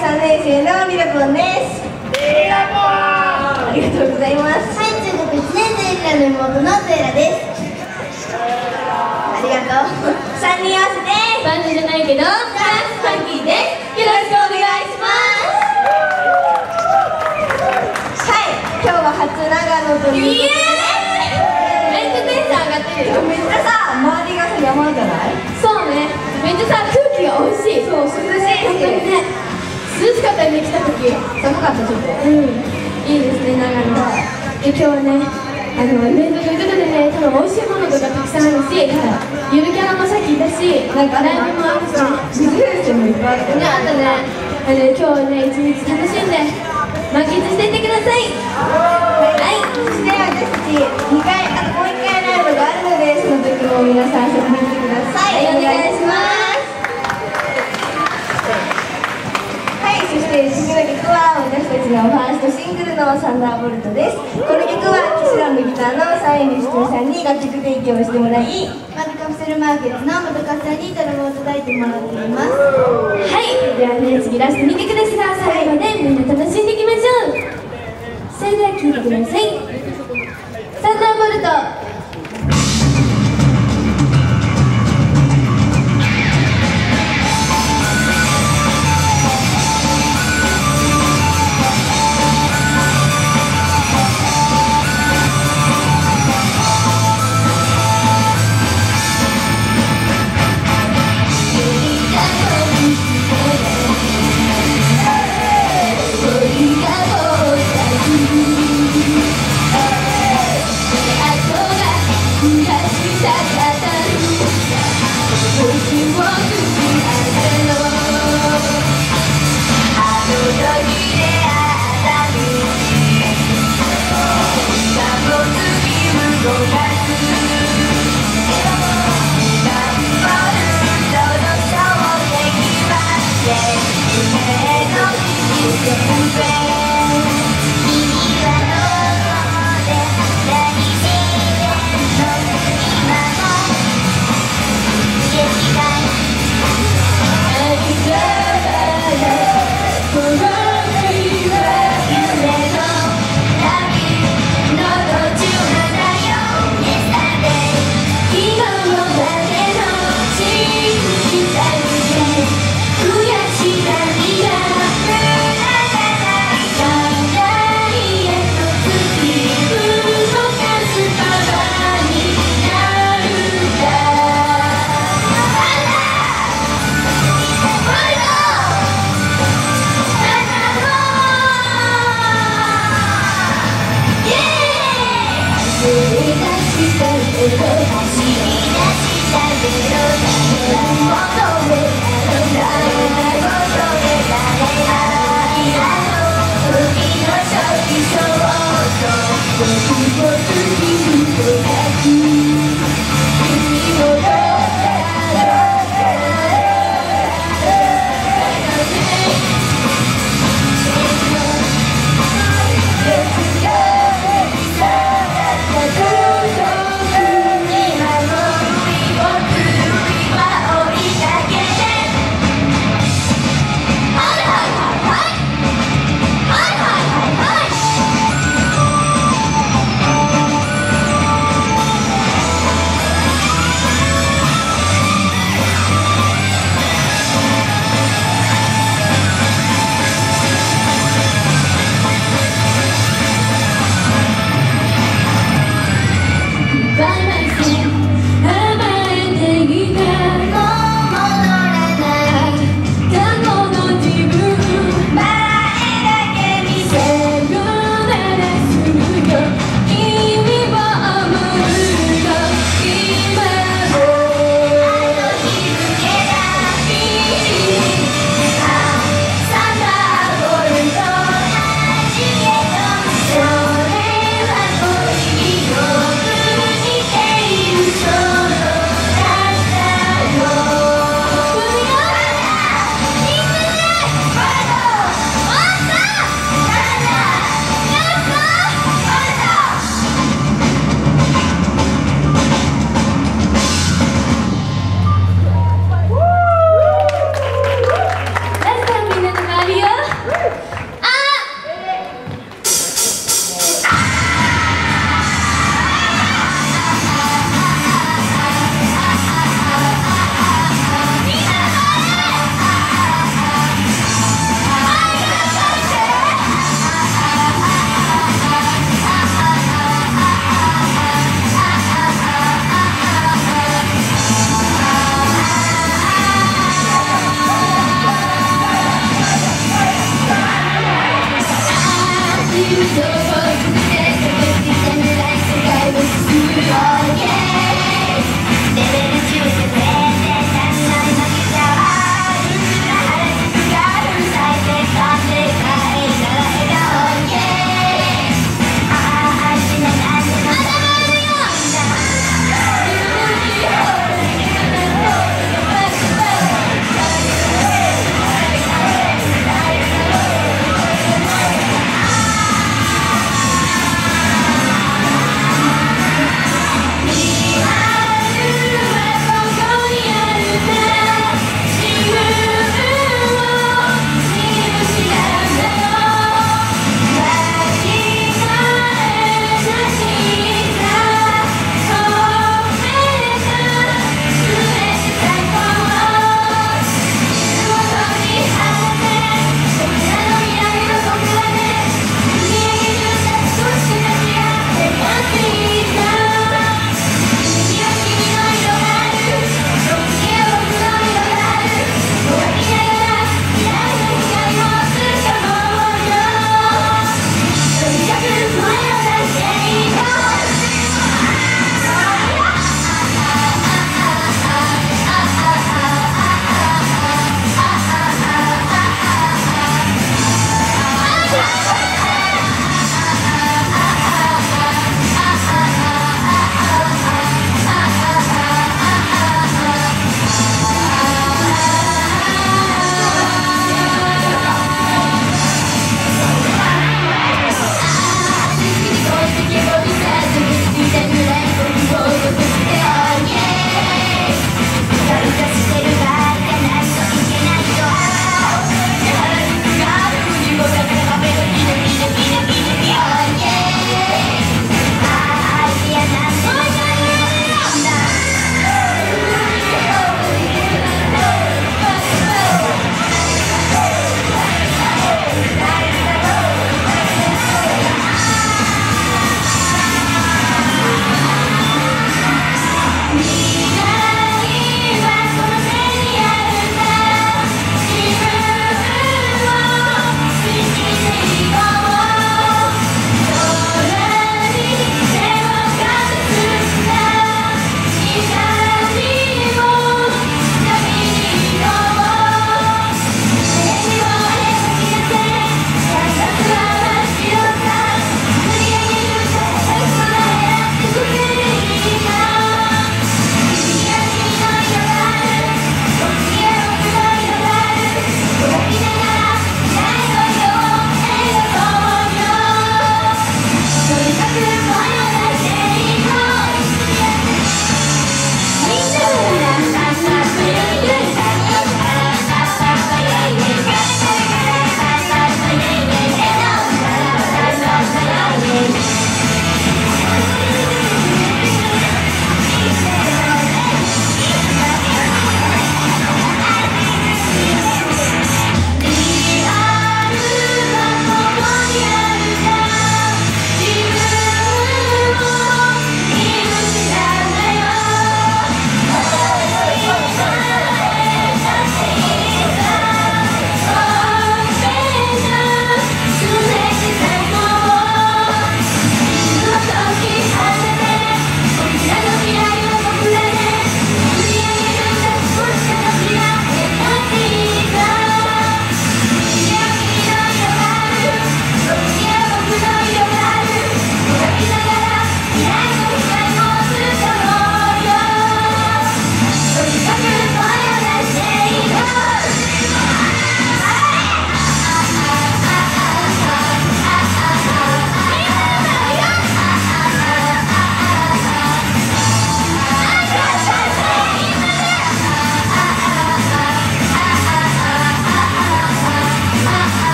3年生のミラポンです。ありがとうございます。 はい、中学1年生からの妹のテイラです。 ありがとう。3人合わせてバンドじゃないけどダンスファンキーです。よろしくお願いします。 はい、今日は初長野ということでめっちゃテンション上がってるよ。 めっちゃさ、周りがさ山じゃない？ そうね、めっちゃさ、空気が美味しい。そう、涼しい。本当にね、涼しかったよね、来た時。 寒かった、ちょっと。 いいですね、長野は。で、今日はね、イベントということでね、多分美味しいものとかたくさんあるし、ゆるキャラもさっきいたし、なんかライブもあるし、 ビジネスもいっぱいあったね、あったね。今日はね、一日楽しんで満喫していってください。 はい、そして私たち2回、あともう1回ライブがあるので、その時も皆さん遊びに来てください。 はい、お願いします。 はい、そして次の曲は私たちのファーストシングルのサンダーボルトです。この曲はキシランのギターのサインリストさんに楽曲提供してもらい、 マルカプセルマーケットの元カツさんにドラムを叩いてもらっています。 はい、ではね、次ラスト2曲ですが、最後までみんな楽しんでいきましょう。それでは聴いてください。サンダーボルト。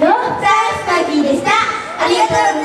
ど、 さあスパーキーでした。ありがとうございました。